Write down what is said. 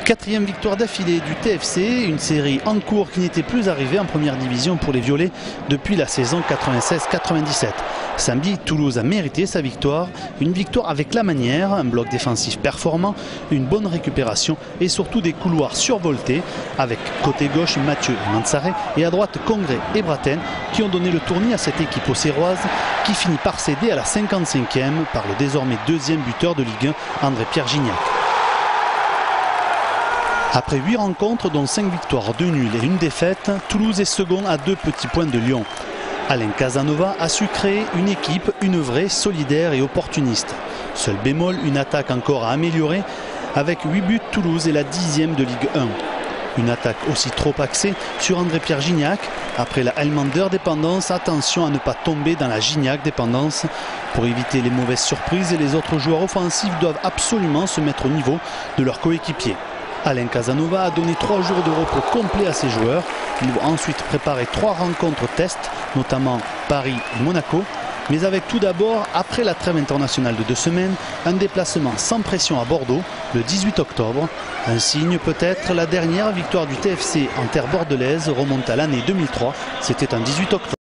Quatrième victoire d'affilée du TFC, une série en cours qui n'était plus arrivée en première division pour les Violets depuis la saison 96-97. Samedi, Toulouse a mérité sa victoire, une victoire avec la manière, un bloc défensif performant, une bonne récupération et surtout des couloirs survoltés avec côté gauche Mathieu et Mansaré et à droite Congré et Braten qui ont donné le tournis à cette équipe auxerroise qui finit par céder à la 55e par le désormais deuxième buteur de Ligue 1, André-Pierre Gignac. Après 8 rencontres, dont 5 victoires, 2 nuls et 1 défaite, Toulouse est second à 2 petits points de Lyon. Alain Casanova a su créer une équipe, une vraie, solidaire et opportuniste. Seul bémol, une attaque encore à améliorer. Avec 8 buts, Toulouse est la 10e de Ligue 1. Une attaque aussi trop axée sur André-Pierre Gignac. Après la Elmander dépendance, attention à ne pas tomber dans la Gignac dépendance. Pour éviter les mauvaises surprises, les autres joueurs offensifs doivent absolument se mettre au niveau de leurs coéquipiers. Alain Casanova a donné 3 jours de repos complet à ses joueurs. Il va ensuite préparer 3 rencontres test, notamment Paris et Monaco. Mais avec tout d'abord, après la trêve internationale de 2 semaines, un déplacement sans pression à Bordeaux le 18 octobre. Un signe peut-être, la dernière victoire du TFC en terre bordelaise remonte à l'année 2003. C'était un 18 octobre.